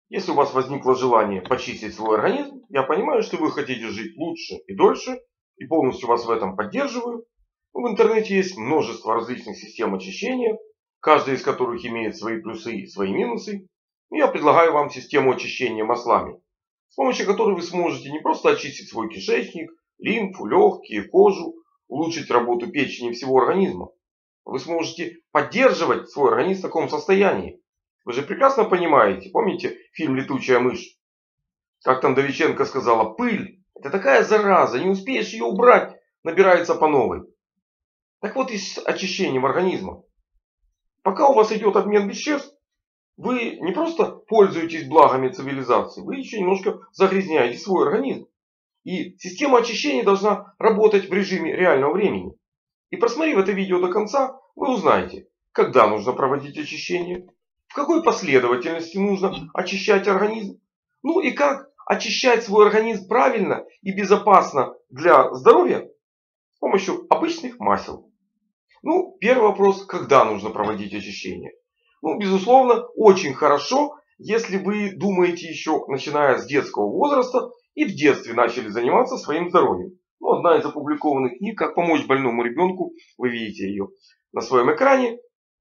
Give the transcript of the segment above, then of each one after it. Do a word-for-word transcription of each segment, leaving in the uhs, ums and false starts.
Если у вас возникло желание почистить свой организм, я понимаю, что вы хотите жить лучше и дольше, и полностью вас в этом поддерживаю. В интернете есть множество различных систем очищения, каждая из которых имеет свои плюсы и свои минусы. И я предлагаю вам систему очищения маслами, с помощью которой вы сможете не просто очистить свой кишечник, лимфу, легкие, кожу, улучшить работу печени и всего организма. Вы сможете поддерживать свой организм в таком состоянии. Вы же прекрасно понимаете, помните фильм «Летучая мышь»? Как там Довиченко сказала: пыль — это такая зараза, не успеешь ее убрать, набирается по новой. Так вот и с очищением организма. Пока у вас идет обмен веществ, вы не просто пользуетесь благами цивилизации, вы еще немножко загрязняете свой организм. И система очищения должна работать в режиме реального времени. И просмотрев это видео до конца, вы узнаете, когда нужно проводить очищение, в какой последовательности нужно очищать организм, ну и как очищать свой организм правильно и безопасно для здоровья с помощью обычных масел. Ну, первый вопрос: когда нужно проводить очищение? Ну, безусловно, очень хорошо, если вы думаете еще начиная с детского возраста и в детстве начали заниматься своим здоровьем. Ну, одна из опубликованных книг «Как помочь больному ребенку», вы видите ее на своем экране.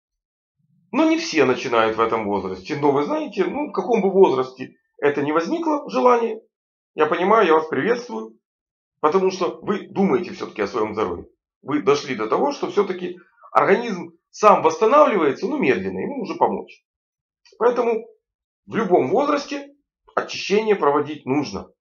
Но не все начинают в этом возрасте. Но вы знаете, ну, в каком бы возрасте это ни возникло желание, я понимаю, я вас приветствую. Потому что вы думаете все-таки о своем здоровье. Вы дошли до того, что все-таки организм сам восстанавливается, но медленно, ему нужно помочь. Поэтому в любом возрасте очищение проводить нужно.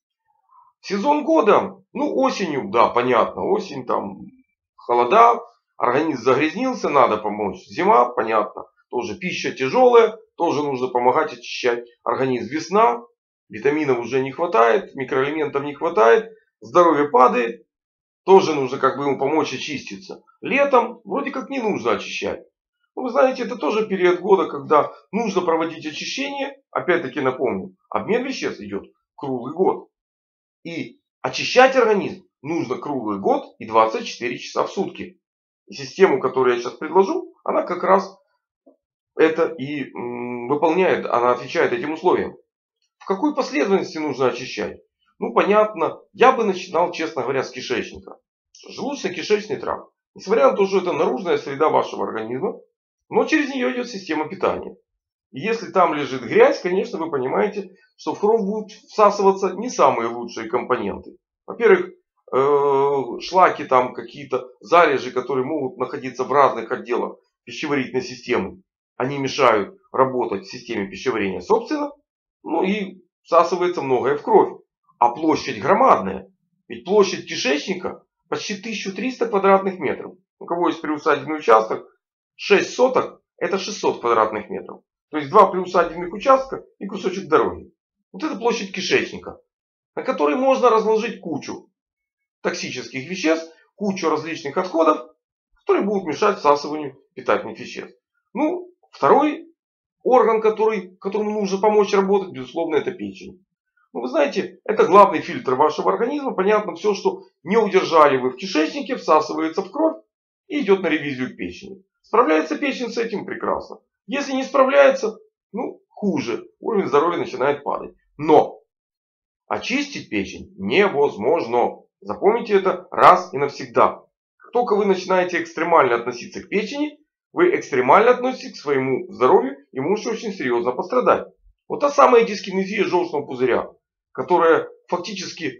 Сезон года, ну, осенью, да, понятно, осень, там холода, организм загрязнился, надо помочь. Зима, понятно, тоже пища тяжелая, тоже нужно помогать очищать организм. Весна, витаминов уже не хватает, микроэлементов не хватает, здоровье падает, тоже нужно как бы ему помочь очиститься. Летом вроде как не нужно очищать. Но вы знаете, это тоже период года, когда нужно проводить очищение. Опять-таки напомню, обмен веществ идет круглый год. И очищать организм нужно круглый год и двадцать четыре часа в сутки. И систему, которую я сейчас предложу, она как раз это и м, выполняет, она отвечает этим условиям. В какой последовательности нужно очищать? Ну, понятно, я бы начинал, честно говоря, с кишечника. Желудочно-кишечный тракт. Несмотря на то, что это наружная среда вашего организма, но через нее идет система питания. И если там лежит грязь, конечно, вы понимаете, что в кровь будут всасываться не самые лучшие компоненты. Во-первых, шлаки, там какие-то залежи, которые могут находиться в разных отделах пищеварительной системы, они мешают работать системе пищеварения собственно. Ну и всасывается многое в кровь. А площадь громадная. Ведь площадь кишечника почти тысяча триста квадратных метров. У кого есть приусадебный участок, шесть соток — это шестьсот квадратных метров. То есть два приусадебных участка и кусочек дороги. Вот это площадь кишечника, на которой можно разложить кучу токсических веществ, кучу различных отходов, которые будут мешать всасыванию питательных веществ. Ну, второй орган, который, которому нужно помочь работать, безусловно, это печень. Ну, вы знаете, это главный фильтр вашего организма. Понятно, все, что не удержали вы в кишечнике, всасывается в кровь и идет на ревизию к печени. Справляется печень с этим? Прекрасно. Если не справляется, ну, хуже. Уровень здоровья начинает падать. Но очистить печень невозможно. Запомните это раз и навсегда. Как только вы начинаете экстремально относиться к печени, вы экстремально относитесь к своему здоровью и можете очень серьезно пострадать. Вот та самая дискинезия желчного пузыря, которая фактически,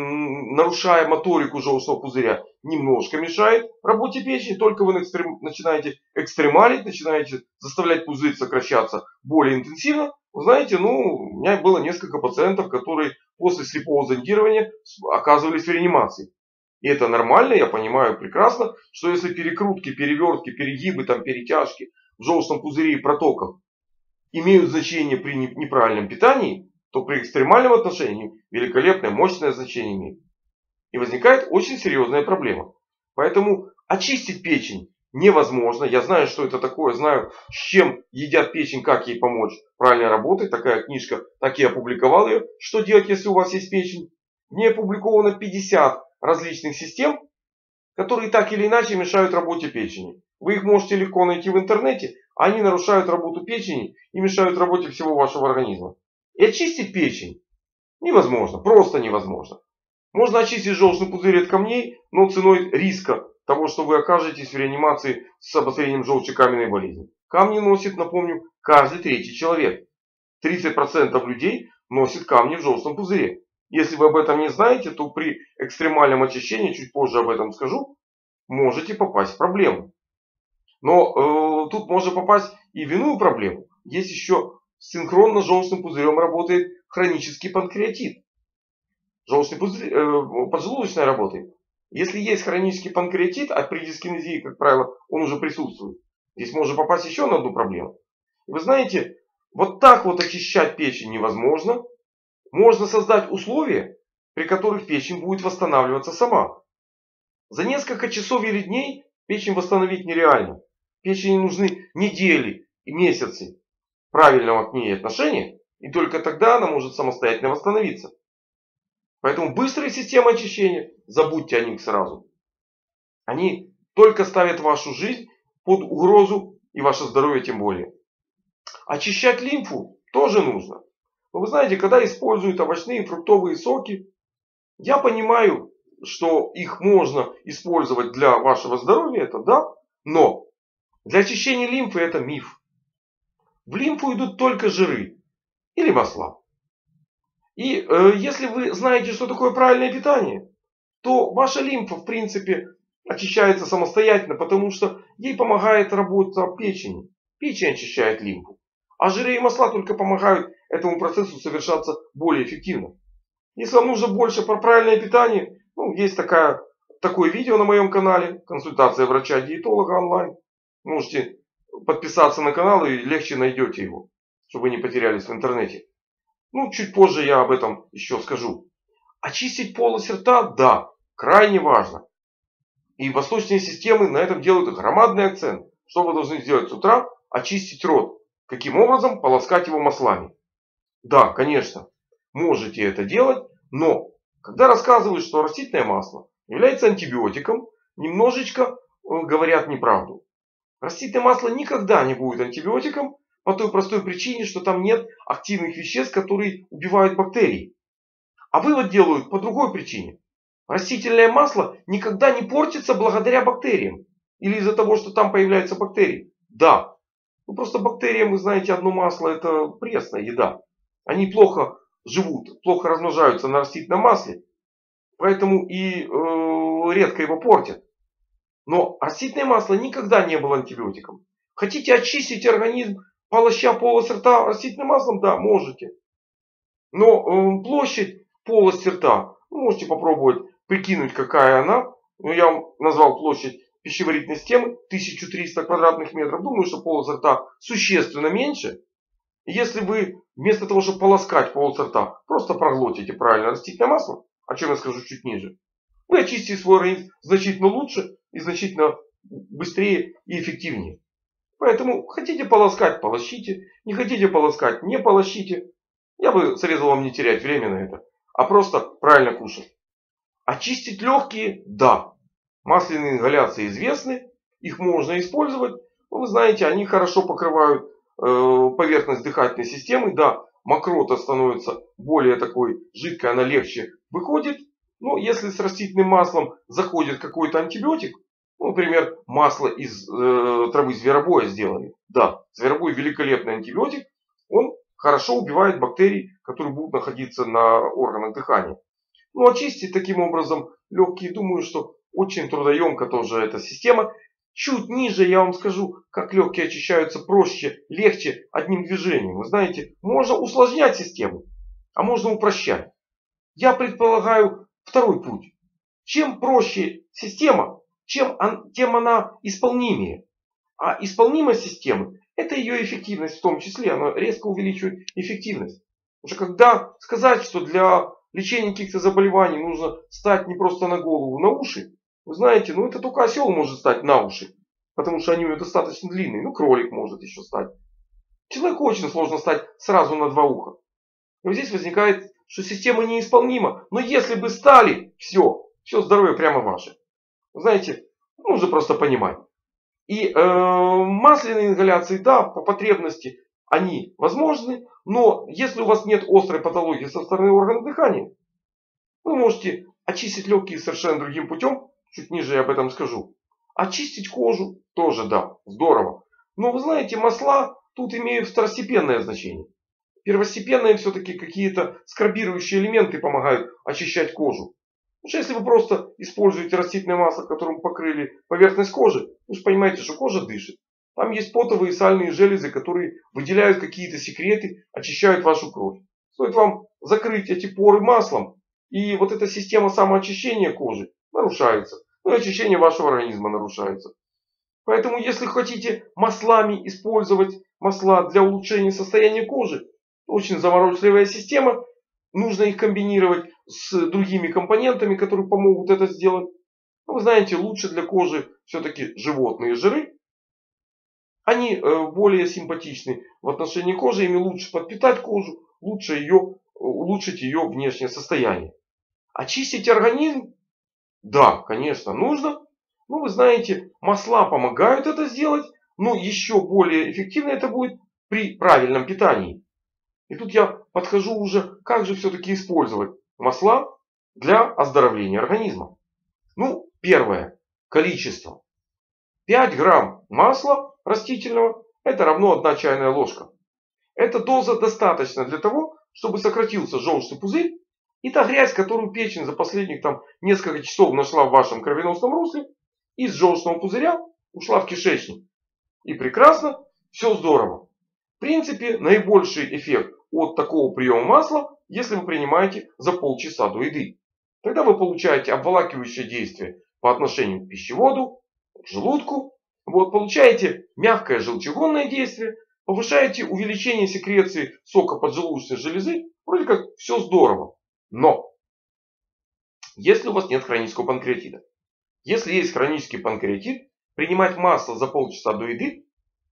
м, нарушая моторику желчного пузыря, немножко мешает работе печени. Только вы экстрем, начинаете экстремалить, начинаете заставлять пузырь сокращаться более интенсивно. Вы знаете, ну, у меня было несколько пациентов, которые после слепого зондирования оказывались в реанимации. И это нормально, я понимаю прекрасно, что если перекрутки, перевертки, перегибы, там, перетяжки в желчном пузыре и протоках имеют значение при неправильном питании, то при экстремальном отношении великолепное, мощное значение имеет. И возникает очень серьезная проблема. Поэтому очистить печень невозможно. Я знаю, что это такое, знаю, с чем едят печень, как ей помочь правильно работать. Такая книжка, так и опубликовал ее. Что делать, если у вас есть печень? В ней опубликовано пятьдесят различных систем, которые так или иначе мешают работе печени. Вы их можете легко найти в интернете. Они нарушают работу печени и мешают работе всего вашего организма. И очистить печень невозможно, просто невозможно. Можно очистить желчный пузырь от камней, но ценой риска того, что вы окажетесь в реанимации с обострением желчекаменной болезни. Камни носит, напомню, каждый третий человек. тридцать процентов людей носит камни в желчном пузыре. Если вы об этом не знаете, то при экстремальном очищении, чуть позже об этом скажу, можете попасть в проблему. Но э, тут можно попасть и в иную проблему. Есть еще синхронно с желчным пузырем работает хронический панкреатит. Желчный пузырь, э, поджелудочная работает. Если есть хронический панкреатит, а при дискинезии, как правило, он уже присутствует, здесь можно попасть еще на одну проблему. Вы знаете, вот так вот очищать печень невозможно. Можно создать условия, при которых печень будет восстанавливаться сама. За несколько часов или дней печень восстановить нереально. Печени нужны недели и месяцы правильного к ней отношения, и только тогда она может самостоятельно восстановиться. Поэтому быстрые системы очищения, забудьте о них сразу. Они только ставят вашу жизнь под угрозу и ваше здоровье тем более. Очищать лимфу тоже нужно. Но вы знаете, когда используют овощные и фруктовые соки, я понимаю, что их можно использовать для вашего здоровья, это да, но для очищения лимфы это миф. В лимфу идут только жиры или масла. И э, если вы знаете, что такое правильное питание, то ваша лимфа в принципе очищается самостоятельно, потому что ей помогает работа печени. Печень очищает лимфу. А жиры и масла только помогают этому процессу совершаться более эффективно. Если вам нужно больше про правильное питание, ну, есть такая, такое видео на моем канале, консультация врача-диетолога онлайн. Можете подписаться на канал и легче найдете его, чтобы вы не потерялись в интернете. Ну, чуть позже я об этом еще скажу. Очистить полость рта, да, крайне важно. И восточные системы на этом делают громадный акцент. Что вы должны сделать с утра? Очистить рот. Каким образом? Полоскать его маслами. Да, конечно, можете это делать, но когда рассказывают, что растительное масло является антибиотиком, немножечко говорят неправду. Растительное масло никогда не будет антибиотиком по той простой причине, что там нет активных веществ, которые убивают бактерии. А вывод делают по другой причине. Растительное масло никогда не портится благодаря бактериям. Или из-за того, что там появляются бактерии. Да. Ну просто бактериям, вы знаете, одно масло это пресная еда. Они плохо живут, плохо размножаются на растительном масле. Поэтому и э, редко его портят. Но растительное масло никогда не было антибиотиком. Хотите очистить организм, полоща полость рта растительным маслом? Да, можете. Но э, площадь полости рта, ну, можете попробовать прикинуть, какая она. Ну, я вам назвал площадь пищеварительной системы тысяча триста квадратных метров. Думаю, что полость рта существенно меньше. Если вы вместо того, чтобы полоскать полость рта, просто проглотите правильно растительное масло, о чем я скажу чуть ниже, вы очистите свой организм значительно лучше и значительно быстрее и эффективнее. Поэтому хотите полоскать, полощите. Не хотите полоскать, не полощите. Я бы советовал вам не терять время на это, а просто правильно кушать. Очистить легкие? Да. Масляные ингаляции известны. Их можно использовать. Но вы знаете, они хорошо покрывают э, поверхность дыхательной системы. Да, мокрота становится более такой жидкой, она легче выходит. Но если с растительным маслом заходит какой-то антибиотик, ну, например, масло из э, травы зверобоя сделали. Да, зверобой великолепный антибиотик. Он хорошо убивает бактерии, которые будут находиться на органах дыхания. Ну, очистить таким образом легкие, думаю, что очень трудоемко тоже эта система. Чуть ниже я вам скажу, как легкие очищаются проще, легче одним движением. Вы знаете, можно усложнять систему, а можно упрощать. Я предполагаю второй путь. Чем проще система, чем он, тем она исполнимее. А исполнимость системы — это ее эффективность в том числе. Она резко увеличивает эффективность. Потому что когда сказать, что для лечения каких-то заболеваний нужно стать не просто на голову, на уши, вы знаете, ну это только осел может стать на уши. Потому что они у него достаточно длинные. Ну кролик может еще стать. Человеку очень сложно стать сразу на два уха. И вот здесь возникает, что система неисполнима. Но если бы стали, все, все здоровье прямо ваше. Вы знаете, нужно просто понимать. И э, масляные ингаляции, да, по потребности они возможны, Но если у вас нет острой патологии со стороны органов дыхания, вы можете очистить легкие совершенно другим путем. Чуть ниже я об этом скажу. Очистить кожу тоже, да, здорово. Но вы знаете, масла тут имеют второстепенное значение. Первостепенные все-таки какие-то скрабирующие элементы помогают очищать кожу. Потому что если вы просто используете растительное масло, которым покрыли поверхность кожи, вы же понимаете, что кожа дышит. Там есть потовые и сальные железы, которые выделяют какие-то секреты, очищают вашу кровь. Стоит вам закрыть эти поры маслом, и вот эта система самоочищения кожи нарушается. Ну и очищение вашего организма нарушается. Поэтому если хотите маслами использовать масла для улучшения состояния кожи, очень заворочливая система. Нужно их комбинировать с другими компонентами, которые помогут это сделать. Но вы знаете, лучше для кожи все-таки животные жиры. Они более симпатичны в отношении кожи. Ими лучше подпитать кожу, лучше ее, улучшить ее внешнее состояние. Очистить организм? Да, конечно, нужно. Но вы знаете, масла помогают это сделать. Но еще более эффективно это будет при правильном питании. И тут я подхожу уже, как же все-таки использовать масла для оздоровления организма. Ну, первое. Количество. пять грамм масла растительного – это равно одна чайная ложка. Эта доза достаточно для того, чтобы сократился желчный пузырь. И та грязь, которую печень за последних там, несколько часов нашла в вашем кровеносном русле, из желчного пузыря ушла в кишечник. И прекрасно, все здорово. В принципе, наибольший эффект от такого приема масла, если вы принимаете за полчаса до еды. Тогда вы получаете обволакивающее действие по отношению к пищеводу, к желудку. Вот, получаете мягкое желчегонное действие, повышаете увеличение секреции сока поджелудочной железы. Вроде как все здорово. Но, если у вас нет хронического панкреатита, если есть хронический панкреатит, принимать масло за полчаса до еды,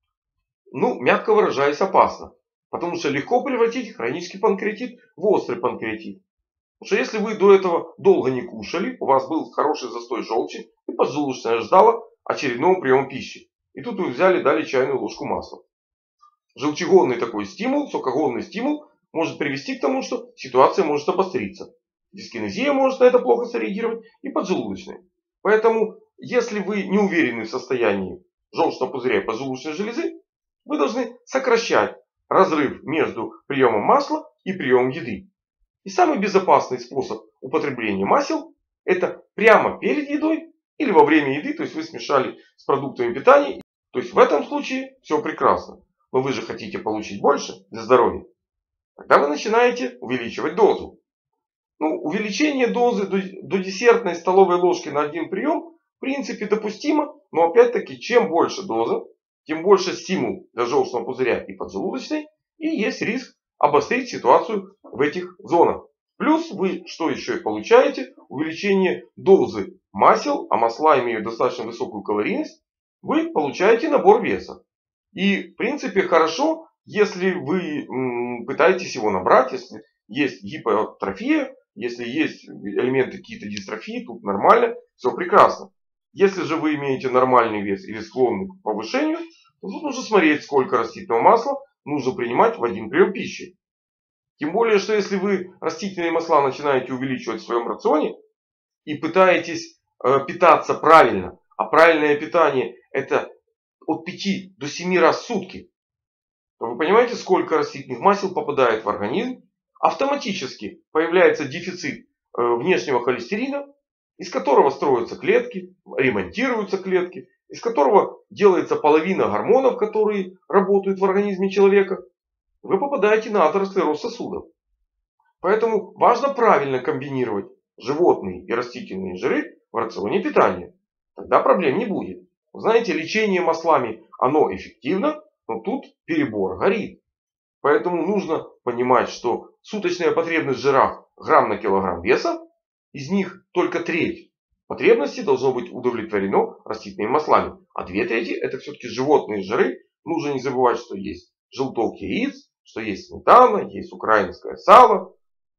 ну, мягко выражаясь, опасно. Потому что легко превратить хронический панкреатит в острый панкреатит. Потому что если вы до этого долго не кушали, у вас был хороший застой желчи, и поджелудочная ждала очередного приема пищи. И тут вы взяли, дали чайную ложку масла. Желчегонный такой стимул, сокогонный стимул может привести к тому, что ситуация может обостриться. Дискинезия может на это плохо среагировать и поджелудочная. Поэтому, если вы не уверены в состоянии желчного пузыря и поджелудочной железы, вы должны сокращать разрыв между приемом масла и приемом еды. И самый безопасный способ употребления масел – это прямо перед едой или во время еды. То есть вы смешали с продуктами питания. То есть в этом случае все прекрасно. Но вы же хотите получить больше для здоровья. Тогда вы начинаете увеличивать дозу. Ну, увеличение дозы до, до десертной столовой ложки на один прием в принципе допустимо. Но опять-таки, чем больше доза, тем больше стимул для желчного пузыря и поджелудочной. И есть риск обострить ситуацию в этих зонах. Плюс вы что еще и получаете? Увеличение дозы масел, а масла имеют достаточно высокую калорийность. Вы получаете набор веса. И в принципе хорошо, если вы м, пытаетесь его набрать, если есть гипертрофия, если есть элементы какие-то дистрофии, тут нормально, все прекрасно. Если же вы имеете нормальный вес или склонны к повышению, то тут нужно смотреть, сколько растительного масла нужно принимать в один прием пищи. Тем более, что если вы растительные масла начинаете увеличивать в своем рационе и пытаетесь э, питаться правильно, а правильное питание это от пяти до семи раз в сутки, то вы понимаете, сколько растительных масел попадает в организм. Автоматически появляется дефицит э, внешнего холестерина, из которого строятся клетки, ремонтируются клетки, из которого делается половина гормонов, которые работают в организме человека. Вы попадаете на атеросклероз сосудов. Поэтому важно правильно комбинировать животные и растительные жиры в рационе питания. Тогда проблем не будет. Вы знаете, лечение маслами, оно эффективно, но тут перебор горит. Поэтому нужно понимать, что суточная потребность в жирах грамм на килограмм веса, из них только треть потребности должно быть удовлетворено растительными маслами. А две трети это все-таки животные жиры. Нужно не забывать, что есть желток яиц, что есть сметана, есть украинское сало,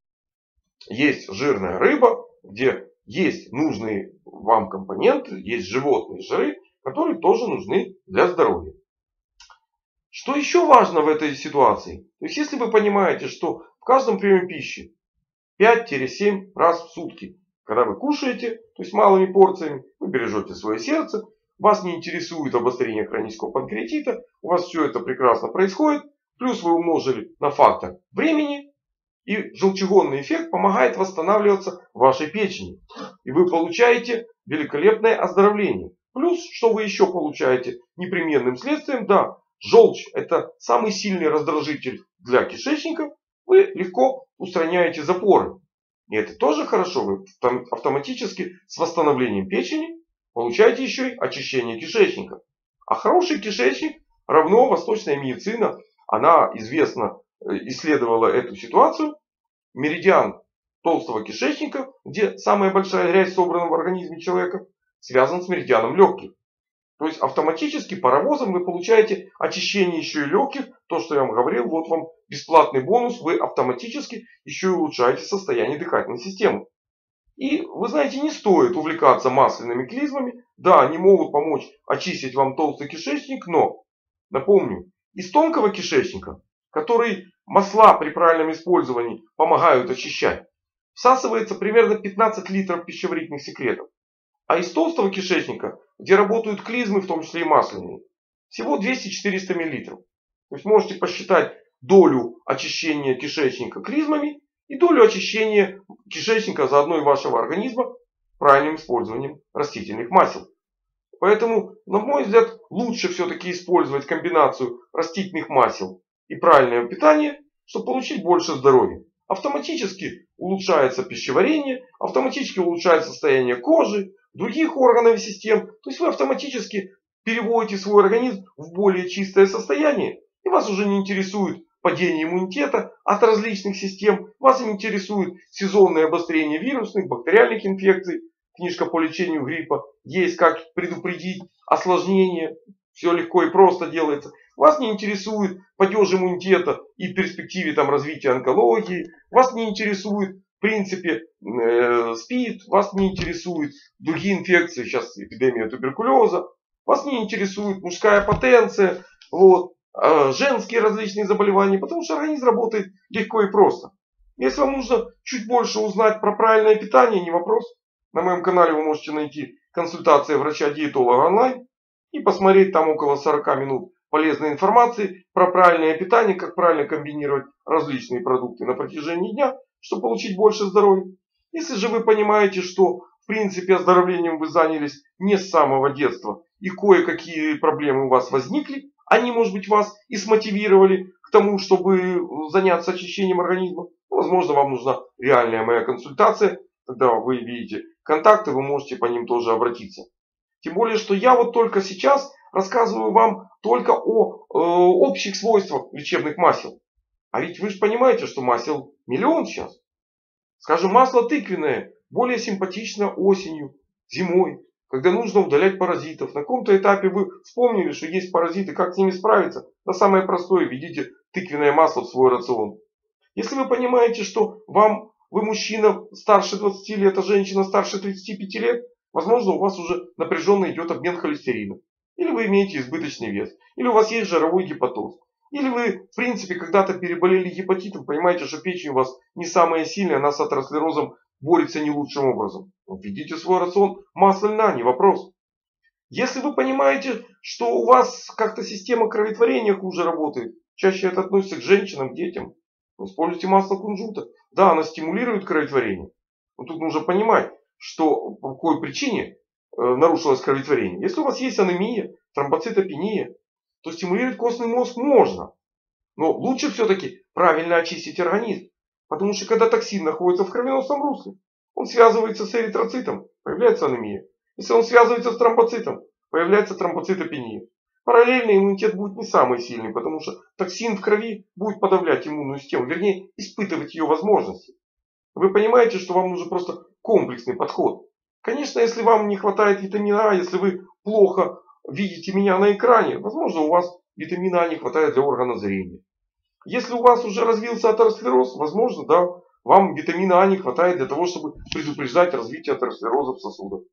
есть жирная рыба, где есть нужные вам компоненты, есть животные жиры, которые тоже нужны для здоровья. Что еще важно в этой ситуации? То есть, если вы понимаете, что в каждом приеме пищи пять-семь раз в сутки, когда вы кушаете, то есть малыми порциями, вы бережете свое сердце, вас не интересует обострение хронического панкреатита, у вас все это прекрасно происходит, плюс вы умножили на фактор времени, и желчегонный эффект помогает восстанавливаться вашей печени. И вы получаете великолепное оздоровление. Плюс, что вы еще получаете непременным следствием, да, желчь это самый сильный раздражитель для кишечника, вы легко устраняете запоры. И это тоже хорошо, вы автоматически с восстановлением печени получаете еще и очищение кишечника. А хороший кишечник равно восточная медицина, она известно исследовала эту ситуацию. Меридиан толстого кишечника, где самая большая грязь собрана в организме человека, связан с меридианом легких. То есть автоматически паровозом вы получаете очищение еще и легких. То, что я вам говорил, вот вам бесплатный бонус. Вы автоматически еще и улучшаете состояние дыхательной системы. И вы знаете, не стоит увлекаться масляными клизмами. Да, они могут помочь очистить вам толстый кишечник, но, напомню, из тонкого кишечника, который масла при правильном использовании помогают очищать, всасывается примерно пятнадцать литров пищеварительных секретов. А из толстого кишечника, где работают клизмы, в том числе и масляные, всего двести-четыреста миллилитров. То есть можете посчитать долю очищения кишечника клизмами и долю очищения кишечника заодно и вашего организма правильным использованием растительных масел. Поэтому, на мой взгляд, лучше все-таки использовать комбинацию растительных масел и правильное питание, чтобы получить больше здоровья. Автоматически улучшается пищеварение, автоматически улучшается состояние кожи, других органов и систем. То есть вы автоматически переводите свой организм в более чистое состояние. И вас уже не интересует падение иммунитета от различных систем. Вас интересует сезонное обострение вирусных, бактериальных инфекций. Книжка по лечению гриппа. Есть как предупредить осложнения. Все легко и просто делается. Вас не интересует падеж иммунитета и в перспективе там, развития онкологии. Вас не интересует в принципе э, СПИД. Вас не интересует другие инфекции. Сейчас эпидемия туберкулеза. Вас не интересует мужская потенция. Вот, э, женские различные заболевания. Потому что организм работает легко и просто. Если вам нужно чуть больше узнать про правильное питание, не вопрос. На моем канале вы можете найти консультации врача-диетолога онлайн. И посмотреть там около сорока минут полезной информации про правильное питание, как правильно комбинировать различные продукты на протяжении дня, чтобы получить больше здоровья. Если же вы понимаете, что в принципе оздоровлением вы занялись не с самого детства и кое-какие проблемы у вас возникли, они, может быть, вас и смотивировали к тому, чтобы заняться очищением организма, возможно, вам нужна реальная моя консультация, тогда вы видите контакты, вы можете по ним тоже обратиться. Тем более, что я вот только сейчас рассказываю вам только о э, общих свойствах лечебных масел. А ведь вы же понимаете, что масел миллион сейчас. Скажем, масло тыквенное более симпатично осенью, зимой, когда нужно удалять паразитов. На каком-то этапе вы вспомнили, что есть паразиты, как с ними справиться. Да самое простое, введите тыквенное масло в свой рацион. Если вы понимаете, что вам, вы мужчина старше двадцати лет, а женщина старше тридцати пяти лет, возможно, у вас уже напряженно идет обмен холестерина. Или вы имеете избыточный вес. Или у вас есть жировой гепатоз. Или вы, в принципе, когда-то переболели гепатитом, понимаете, что печень у вас не самая сильная, она с атеросклерозом борется не лучшим образом. Введите в свой рацион масло льна, не вопрос. Если вы понимаете, что у вас как-то система кроветворения хуже работает, чаще это относится к женщинам, к детям, используйте масло кунжута. Да, оно стимулирует кроветворение. Но тут нужно понимать, что по какой причине э, нарушилось кроветворение. Если у вас есть анемия, тромбоцитопения, то стимулировать костный мозг можно. Но лучше все-таки правильно очистить организм. Потому что когда токсин находится в кровеносном русле, он связывается с эритроцитом, появляется анемия. Если он связывается с тромбоцитом, появляется тромбоцитопения. Параллельно иммунитет будет не самый сильный, потому что токсин в крови будет подавлять иммунную систему, вернее испытывать ее возможности. Вы понимаете, что вам нужен просто комплексный подход. Конечно, если вам не хватает витамина А, если вы плохо видите меня на экране, возможно, у вас витамина А не хватает для органа зрения. Если у вас уже развился атеросклероз, возможно, да, вам витамина А не хватает для того, чтобы предупреждать развитие атеросклероза в сосудах.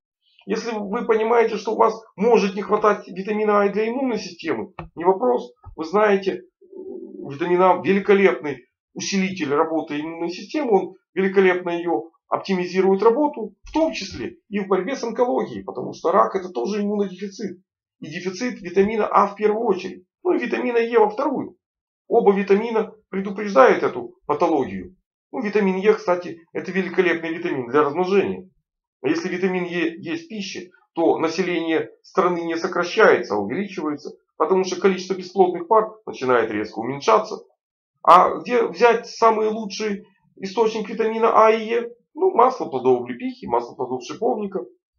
Если вы понимаете, что у вас может не хватать витамина А для иммунной системы, не вопрос. Вы знаете, витамин А великолепный усилитель работы иммунной системы, он великолепно ее оптимизирует работу, в том числе и в борьбе с онкологией, потому что рак это тоже иммунодефицит. И дефицит витамина А в первую очередь, ну и витамина Е во вторую. Оба витамина предупреждают эту патологию. Ну, витамин Е, кстати, это великолепный витамин для размножения. А если витамин Е есть в пище, то население страны не сокращается, а увеличивается, потому что количество бесплодных пар начинает резко уменьшаться. А где взять самый лучший источник витамина А и Е? Ну, масло плодов облепихи, масло плодов шиповника.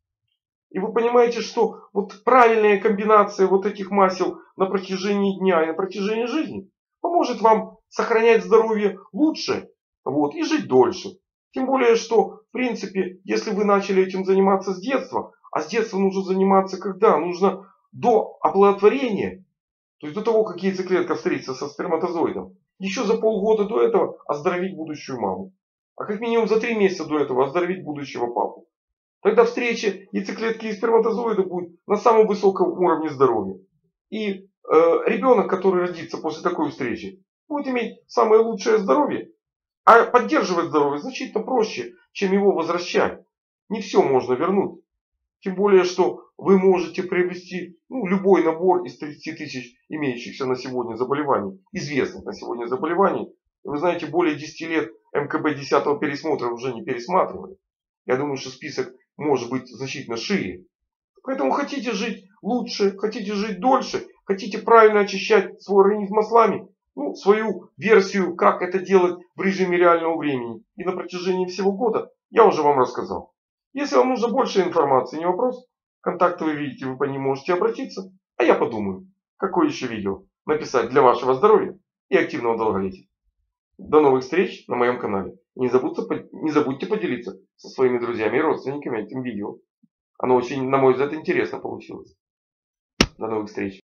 И вы понимаете, что вот правильная комбинация вот этих масел на протяжении дня и на протяжении жизни поможет вам сохранять здоровье лучше, вот, и жить дольше. Тем более, что, в принципе, если вы начали этим заниматься с детства, а с детства нужно заниматься когда? Нужно до оплодотворения, то есть до того, как яйцеклетка встретится со сперматозоидом. Еще за полгода до этого оздоровить будущую маму. А как минимум за три месяца до этого оздоровить будущего папу. Тогда встреча яйцеклетки и сперматозоида будет на самом высоком уровне здоровья. И э, ребенок, который родится после такой встречи, будет иметь самое лучшее здоровье. А поддерживать здоровье значительно проще, чем его возвращать. Не все можно вернуть. Тем более, что вы можете приобрести ну, любой набор из тридцати тысяч имеющихся на сегодня заболеваний, известных на сегодня заболеваний. Вы знаете, более десяти лет эм ка бэ десятого пересмотра уже не пересматривали. Я думаю, что список может быть значительно шире. Поэтому хотите жить лучше, хотите жить дольше, хотите правильно очищать свой организм маслами, ну, свою версию, как это делать в режиме реального времени и на протяжении всего года, я уже вам рассказал. Если вам нужно больше информации, не вопрос. Контакты вы видите, вы по ним можете обратиться. А я подумаю, какое еще видео написать для вашего здоровья и активного долголетия. До новых встреч на моем канале. Не забудьте, не забудьте поделиться со своими друзьями и родственниками этим видео. Оно очень, на мой взгляд, интересно получилось. До новых встреч.